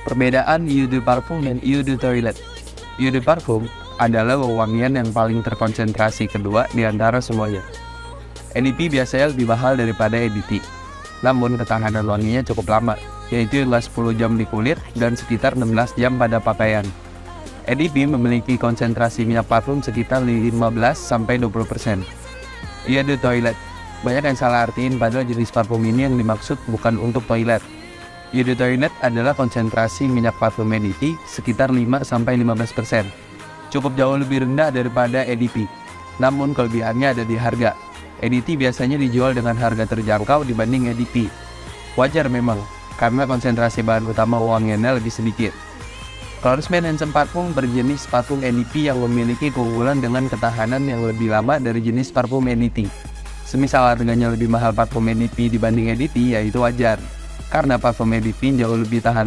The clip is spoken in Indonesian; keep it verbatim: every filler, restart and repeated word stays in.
Perbedaan Eau de Parfum dan Eau de Toilette. Eau de Parfum adalah wewangian yang paling terkonsentrasi kedua di antara semuanya. E D P biasanya lebih mahal daripada E D T, namun ketahanan wanginya cukup lama, yaitu sepuluh jam di kulit dan sekitar enam belas jam pada pakaian. E D P memiliki konsentrasi minyak parfum sekitar lima belas sampai dua puluh persen. Eau de Toilette. Banyak yang salah artiin padahal jenis parfum ini yang dimaksud bukan untuk toilet. Eau de Toilette adalah konsentrasi minyak parfum E D T sekitar lima sampai lima belas persen. Cukup jauh lebih rendah daripada E D P. Namun kelebihannya ada di harga. E D T biasanya dijual dengan harga terjangkau dibanding E D P. Wajar memang, karena konsentrasi bahan utama wangiannya lebih sedikit. Clarins Men Handsome Parfum berjenis parfum E D P yang memiliki keunggulan dengan ketahanan yang lebih lama dari jenis parfum E D T. Semisal harganya lebih mahal parfum E D P dibanding E D T, ya itu wajar, karena parfum E D P jauh lebih tahan